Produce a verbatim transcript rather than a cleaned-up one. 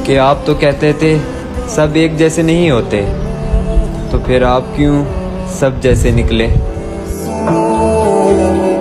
कि आप तो कहते थे सब एक जैसे नहीं होते, तो फिर आप क्यों सब जैसे निकले।